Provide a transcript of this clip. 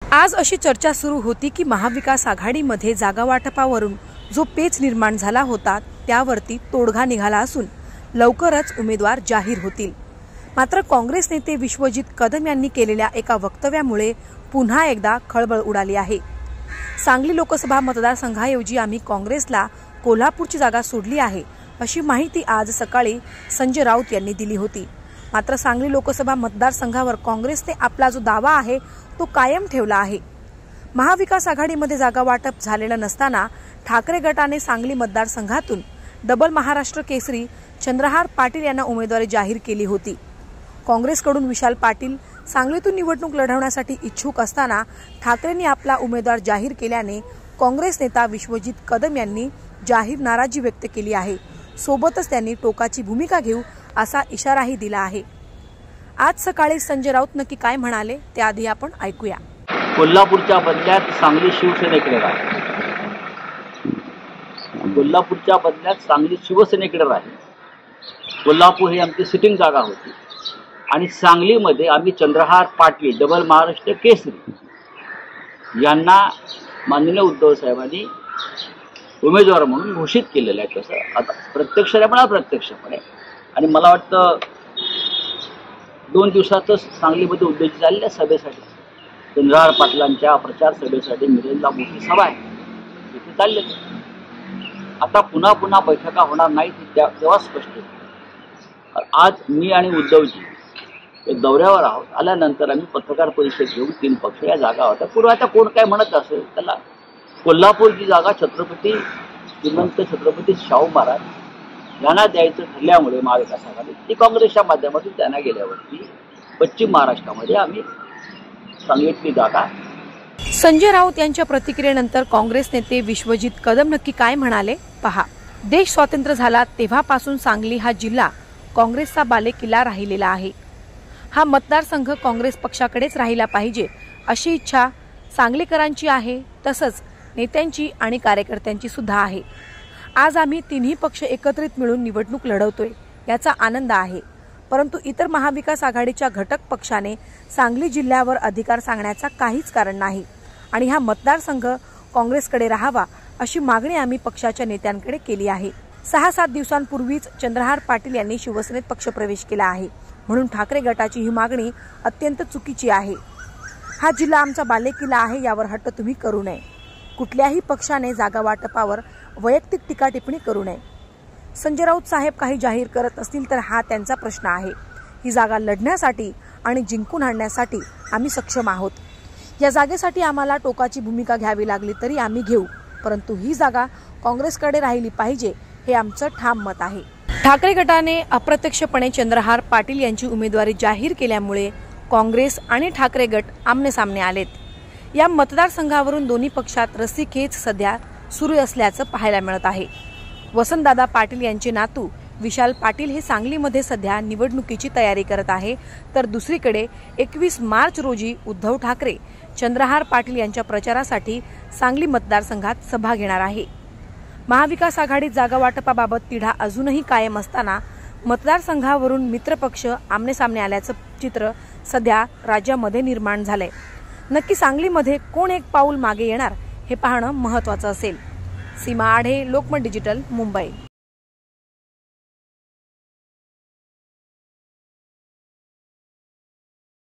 आज अशी चर्चा सुरू होती की महाविकास आघाडीमध्ये जागा वाटपावरून जो पेच निर्माण झाला होता त्यावरती तोडगा निघाला असून लवकरच उमेदवार जाहीर होतील। मात्र काँग्रेस नेते विश्वजित कदम यांनी केलेल्या एका वक्तव्यामुळे पुन्हा एकदा खळबळ उडाली आहे। सांगली लोकसभा मतदारसंघाऐवजी आम्ही काँग्रेसला कोल्हापूरची जागा सोडली आहे अशी माहिती आज सकाळी संजय राऊत यांनी दिली होती। मात्र सांगली लोकसभा मतदारसंघावर काँग्रेसने आपला जो दावा आहे तो कायम ठेवला आहे। महाविकास आघाडीमध्ये जागा वाटप झालेलं नसताना ठाकरे गटाने सांगली मतदारसंघातून डबल महाराष्ट्र केसरी चंद्रहार पाटील यांना उमेदवारी जाहीर केली होती। काँग्रेसकडून विशाल पाटील सांगलीतून निवडणूक लढवण्यासाठी इच्छुक असताना ठाकरेंनी आपला उमेदवार जाहीर केल्याने काँग्रेस नेता विश्वजित कदम यांनी जाहीर नाराजी व्यक्त केली आहे। सोबतच त्यांनी टोकाची भूमिका घेऊ असा इशाराही दिला आहे। आज सकाळी संजय राऊत नक्की काय म्हणाले ते आधी आपण ऐकूया। कोल्हापूरच्या बदल्यात सांगली शिवसेनेकडे राहील, कोल्हापूरच्या बदल्यात सांगली शिवसेनेकडे राहील। कोल्हापूर ही आमची सिटिंग जागा होती आणि सांगलीमध्ये आम्ही चंद्रहार पाटील डबल महाराष्ट्र केसरी यांना माननीय उद्धव साहेबांनी उमेदवार म्हणून घोषित केलेलं आहे। तसं आता प्रत्यक्षपणे अप्रत्यक्षपणे आणि मला वाटतं 2 दिवसातच सांगलीमध्ये उद्देशित झालेल्या सभेसाठी चंद्रहार पाटलांच्या प्रचार सभेसाठी मिरेनला मोठी सभा आहे, तिथे चालले। आता पुन्हा पुन्हा बैठका होणार नाहीत तेव्हा स्पष्ट होईल। आज मी आणि उद्धवजी दौऱ्यावर आहोत, आल्यानंतर आम्ही पत्रकार परिषद घेऊन 3 पक्ष या जागा होत्या। पूर्वी आता कोण काय म्हणत असेल त्याला कोल्हापूरची जागा छत्रपती श्रीमंत छत्रपती शाहू महाराज यांना द्यायचं ठरल्यामुळे महाविकास आघाडी ती काँग्रेसच्या माध्यमातून त्यांना गेल्यावरती पश्चिम महाराष्ट्रामध्ये आम्ही सांगितली जागा। संजय राऊत यांच्या प्रतिक्रियेनंतर काँग्रेस नेते विश्वजित कदम नक्की काय म्हणाले पहा। देश स्वतंत्र झाला तेव्हापासून सांगली हा जिल्हा काँग्रेसचा बालेकिल्ला राहिलेला आहे। हा मतदारसंघ काँग्रेस पक्षाकडेच राहिला पाहिजे अशी इच्छा सांगलीकरांची आहे, तसंच नेत्यांची आणि कार्यकर्त्यांची सुद्धा आहे। आज आम्ही तिन्ही पक्ष एकत्रित मिळून निवडणूक लढवतोय याचा आनंद आहे, परंतु इतर महाविकास आघाडीच्या घटक पक्षाने सांगली जिल्ह्यावर अधिकार सांगण्याचा काहीच कारण नाही आणि हा मतदारसंघ काँग्रेसकडे राहावा अशी मागणी आम्ही पक्षाच्या नेत्यांकडे केली आहे। 6-7 दिवसांपूर्वीच चंद्रहार पाटील यांनी शिवसेनेत पक्षप्रवेश केला आहे, म्हणून ठाकरे गटाची ही मागणी अत्यंत चुकीची आहे। हा जिल्हा आमचा बालेकिल्ला आहे, यावर हट्ट तुम्ही करू नये। कुठल्याही पक्षाने जागा वाटपावर वैयक्तिक टीका टिप्पणी करू नये। संजय राऊत साहेब काही जाहीर करत असतील तर हा त्यांचा प्रश्न आहे। ही जागा लढण्यासाठी आणि जिंकून आणण्यासाठी आम्ही सक्षम आहोत। या जागेसाठी आम्हाला टोकाची भूमिका घ्यावी लागली तरी आम्ही घेऊ, परंतु ही जागा काँग्रेसकडे राहिली पाहिजे हे आमचं ठाम मत आहे। ठाकरे गटाने अप्रत्यक्षपणे चंद्रहार पाटील यांची उमेदवारी जाहीर केल्यामुळे काँग्रेस आणि ठाकरे गट आमनेसामने आलेत। या मतदारसंघावरून दोन्ही पक्षात रस्सीखेच सध्या सुरू असल्याचं पाहायला मिळत आहे। वसंतदादा पाटील यांचे नातू विशाल पाटील हे सांगलीमध्ये सध्या निवडणुकीची तयारी करत आहे, तर दुसरीकडे 21 मार्च रोजी उद्धव ठाकरे चंद्रहार पाटील यांच्या प्रचारासाठी सांगली मतदारसंघात सभा घेणार आहे। महाविकास आघाडीत जागा वाटपाबाबत तिढा अजूनही कायम असताना मतदारसंघावरून मित्रपक्ष आमनेसामने आल्याचं चित्र सध्या राज्यामध्ये निर्माण झालंय। नक्की सांगलीमध्ये कोण एक पाऊल मागे येणार हे पाहणं महत्त्वाचं असेल। सीमा आढे, लोकमत डिजिटल, मुंबई।